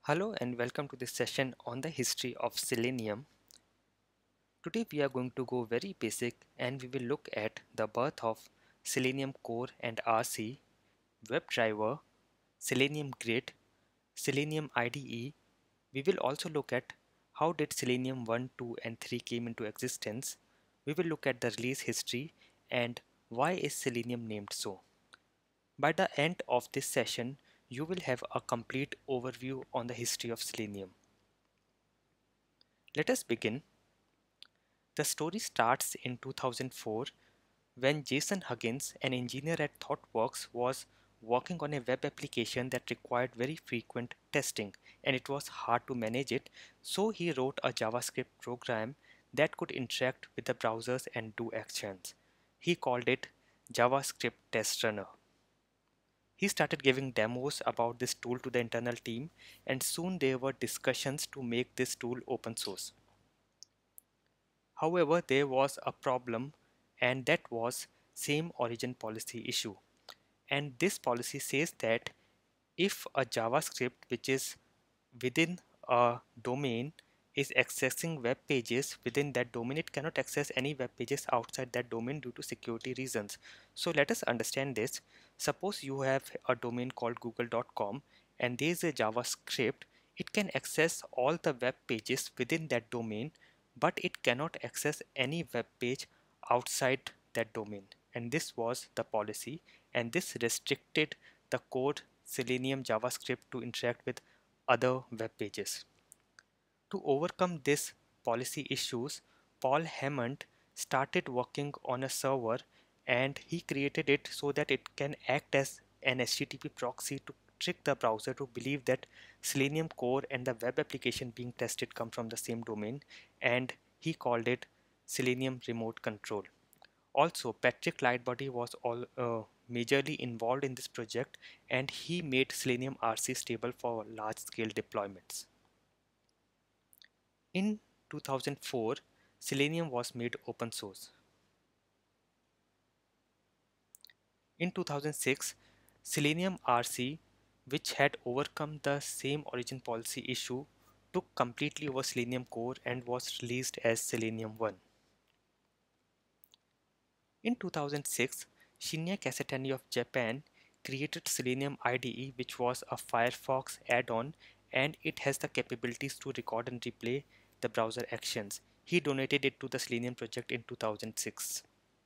Hello and welcome to this session on the history of Selenium. Today we are going to go very basic and we will look at the birth of Selenium Core and RC, WebDriver, Selenium Grid, Selenium IDE. We will also look at how did Selenium 1, 2 and 3 came into existence. We will look at the release history and why is Selenium named so. By the end of this session, you will have a complete overview on the history of Selenium. Let us begin. The story starts in 2004 when Jason Huggins, an engineer at ThoughtWorks, was working on a web application that required very frequent testing and it was hard to manage it, so he wrote a JavaScript program that could interact with the browsers and do actions. He called it JavaScript Test Runner. He started giving demos about this tool to the internal team, and soon there were discussions to make this tool open source. However, there was a problem, and that was same origin policy issue. And this policy says that if a JavaScript which is within a domain is accessing web pages within that domain, it cannot access any web pages outside that domain due to security reasons. So let us understand this. Suppose you have a domain called google.com and there is a JavaScript. It can access all the web pages within that domain, but it cannot access any web page outside that domain. And this was the policy, and this restricted the code Selenium JavaScript to interact with other web pages. To overcome this policy issues, Paul Hammond started working on a server and he created it so that it can act as an HTTP proxy to trick the browser to believe that Selenium core and the web application being tested come from the same domain, and he called it Selenium Remote Control. Also, Patrick Lightbody was majorly involved in this project and he made Selenium RC stable for large-scale deployments. In 2004, Selenium was made open source. In 2006, Selenium RC, which had overcome the same origin policy issue, took completely over Selenium core and was released as Selenium 1. In 2006, Shinya Kasetani of Japan created Selenium IDE, which was a Firefox add-on, and it has the capabilities to record and replay the browser actions. He donated it to the Selenium project in 2006.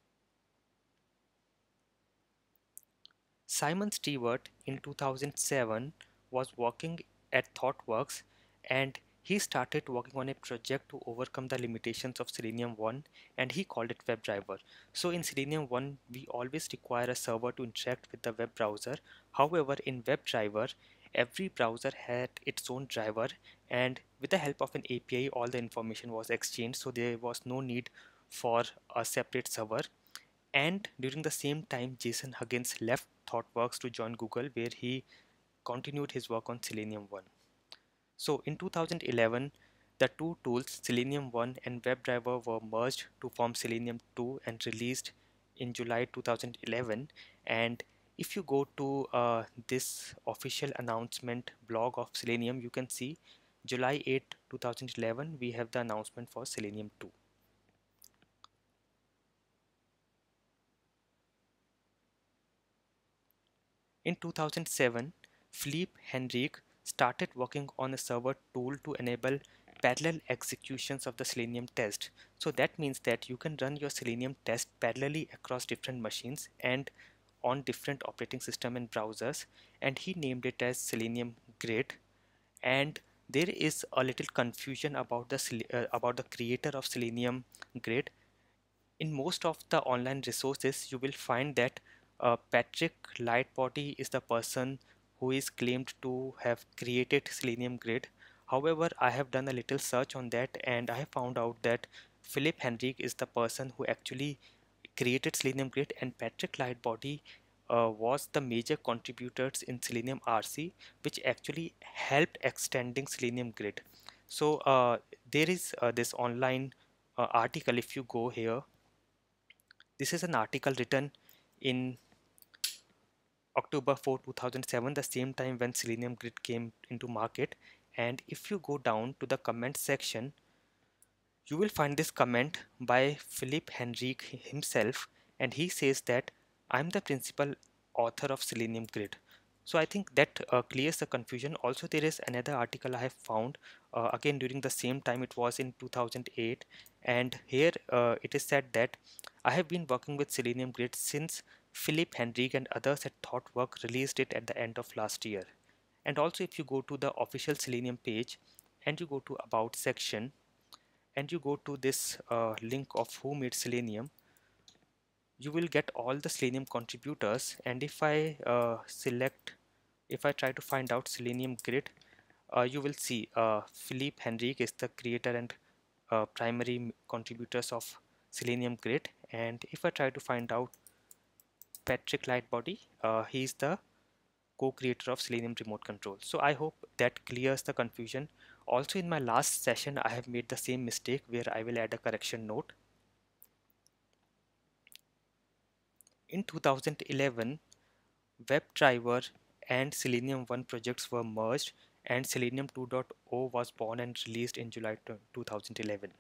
Simon Stewart in 2007 was working at ThoughtWorks and he started working on a project to overcome the limitations of Selenium 1 and he called it WebDriver. So in Selenium 1 we always require a server to interact with the web browser. However, in WebDriver every browser had its own driver and with the help of an API all the information was exchanged, so there was no need for a separate server. And during the same time, Jason Huggins left ThoughtWorks to join Google, where he continued his work on Selenium 1. So in 2011, the two tools, Selenium 1 and WebDriver, were merged to form Selenium 2 and released in July 2011. And if you go to this official announcement blog of Selenium, you can see July 8, 2011, we have the announcement for Selenium 2. In 2007, Philippe Henrique started working on a server tool to enable parallel executions of the Selenium test. So that means that you can run your Selenium test parallelly across different machines and on different operating system and browsers, and he named it as Selenium Grid. And there is a little confusion about the creator of Selenium Grid. In most of the online resources, you will find that Patrick Lightbody is the person who is claimed to have created Selenium Grid. However, I have done a little search on that and I have found out that Philip Henrique is the person who actually created Selenium Grid, and Patrick Lightbody was the major contributors in Selenium RC, which actually helped extending Selenium Grid. So there is this online article. If you go here, this is an article written in October 4, 2007, the same time when Selenium Grid came into market. and if you go down to the comment section, you will find this comment by Philippe Henrique himself, and he says that I'm the principal author of Selenium Grid. So I think that clears the confusion. Also, there is another article I have found again during the same time, it was in 2008, and here it is said that I have been working with Selenium Grid since Philippe Henrique and others at ThoughtWorks released it at the end of last year. And also, if you go to the official Selenium page and you go to About section, and you go to this link of who made Selenium, you will get all the Selenium contributors. And if I if I try to find out Selenium Grid, you will see Philippe Henrique is the creator and primary contributors of Selenium Grid. And if I try to find out Patrick Lightbody, he is the co-creator of Selenium Remote Control. So I hope that clears the confusion. Also, in my last session, I have made the same mistake where I will add a correction note. In 2011, WebDriver and Selenium 1 projects were merged, and Selenium 2.0 was born and released in July 2011.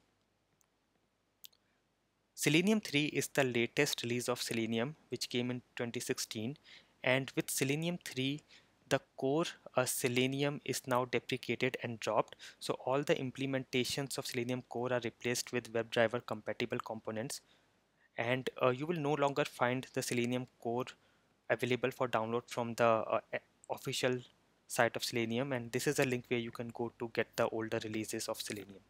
Selenium 3 is the latest release of Selenium, which came in 2016, and with Selenium 3, the core Selenium is now deprecated and dropped, so all the implementations of Selenium core are replaced with WebDriver compatible components, and you will no longer find the Selenium core available for download from the official site of Selenium, and this is a link where you can go to get the older releases of Selenium.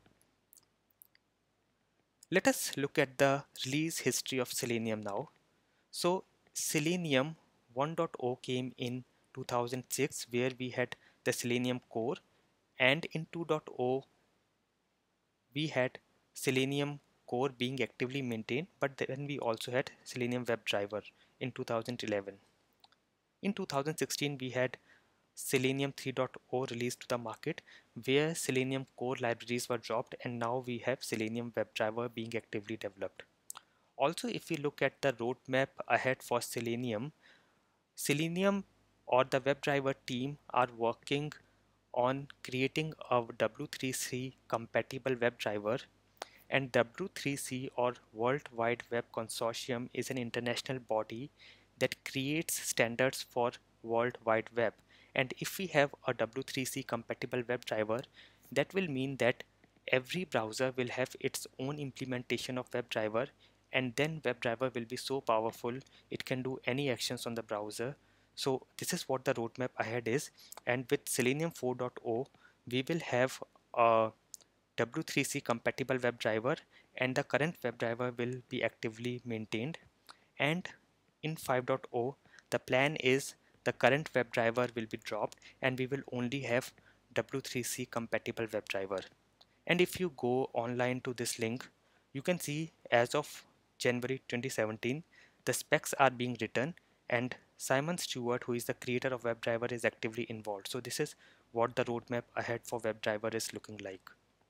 Let us look at the release history of Selenium now. So Selenium 1.0 came in 2006, where we had the Selenium core, and in 2.0 we had Selenium core being actively maintained, but then we also had Selenium WebDriver in 2011. In 2016 we had Selenium 3.0 released to the market, where Selenium core libraries were dropped, and now we have Selenium WebDriver being actively developed. Also, if we look at the roadmap ahead for Selenium, Selenium or the WebDriver team are working on creating a W3C compatible WebDriver, and W3C or World Wide Web Consortium is an international body that creates standards for World Wide Web. And if we have a W3C compatible WebDriver, that will mean that every browser will have its own implementation of WebDriver, and then WebDriver will be so powerful it can do any actions on the browser. So this is what the roadmap ahead is, and with Selenium 4.0 we will have a W3C compatible WebDriver, and the current WebDriver will be actively maintained. And in 5.0 the plan is the current WebDriver will be dropped and we will only have W3C compatible WebDriver. And if you go online to this link, you can see as of January 2017 the specs are being written, and Simon Stewart, who is the creator of WebDriver, is actively involved. So this is what the roadmap ahead for WebDriver is looking like.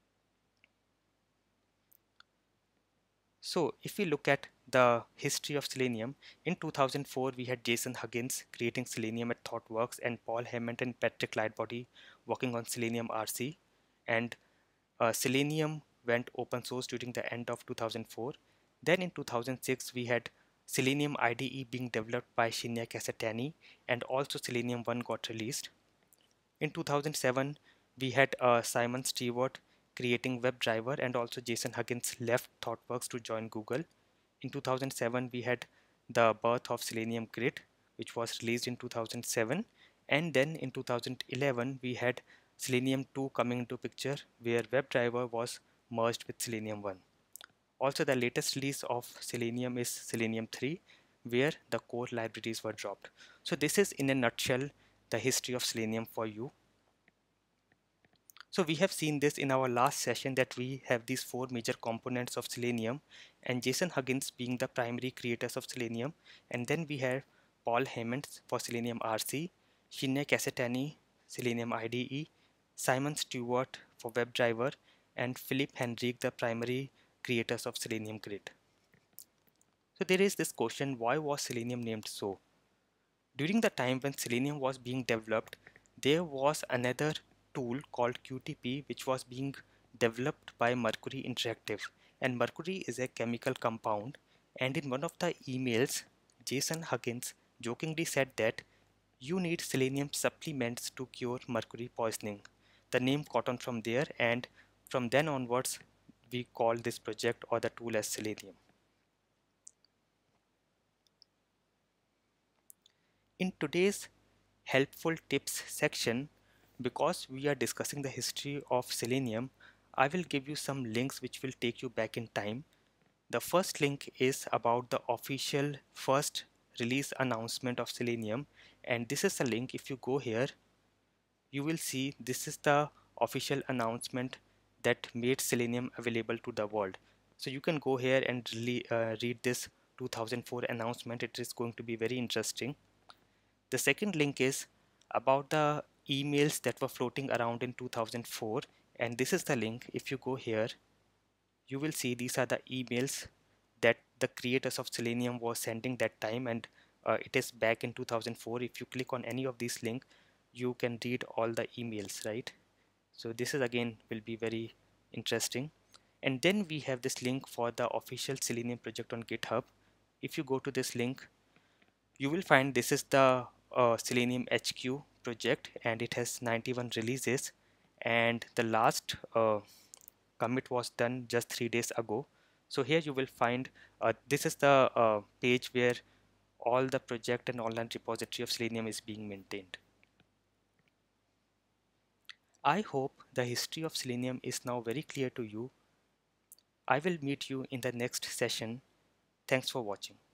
So if we look at the history of Selenium, in 2004 we had Jason Huggins creating Selenium at ThoughtWorks, and Paul Hammond and Patrick Lightbody working on Selenium RC, and Selenium went open source during the end of 2004. Then in 2006 we had Selenium IDE being developed by Shinya Cassatani, and also Selenium 1 got released. In 2007 we had Simon Stewart creating WebDriver, and also Jason Huggins left ThoughtWorks to join Google. In 2007 we had the birth of Selenium Grid, which was released in 2007, and then in 2011 we had Selenium 2 coming into picture, where WebDriver was merged with Selenium 1. Also, the latest release of Selenium is Selenium 3, where the core libraries were dropped. So this is in a nutshell the history of Selenium for you. So we have seen this in our last session, that we have these four major components of Selenium, and Jason Huggins being the primary creators of Selenium, and then we have Paul Hammond for Selenium RC, Shinya Cassatani, Selenium IDE, Simon Stewart for WebDriver, and Philippe Henrique, the primary creators of Selenium Grid. So there is this question, why was Selenium named so? During the time when Selenium was being developed, there was another tool called QTP which was being developed by Mercury Interactive, and mercury is a chemical compound, and in one of the emails Jason Huggins jokingly said that you need selenium supplements to cure mercury poisoning. The name caught on from there, and from then onwards we call this project or the tool as Selenium. In today's helpful tips section, because we are discussing the history of Selenium, I will give you some links which will take you back in time. The first link is about the official first release announcement of Selenium, and this is the link. If you go here, you will see this is the official announcement that made Selenium available to the world. So you can go here and really, read this 2004 announcement. It is going to be very interesting. The second link is about the emails that were floating around in 2004, and this is the link. If you go here, you will see these are the emails that the creators of Selenium was sending that time, and it is back in 2004. If you click on any of these links, you can read all the emails, right? So this is again will be very interesting. And then we have this link for the official Selenium project on GitHub. If you go to this link, you will find this is the Selenium HQ project, and it has 91 releases, and the last commit was done just 3 days ago. So here you will find this is the page where all the project and online repository of Selenium is being maintained. I hope the history of Selenium is now very clear to you. I will meet you in the next session. Thanks for watching.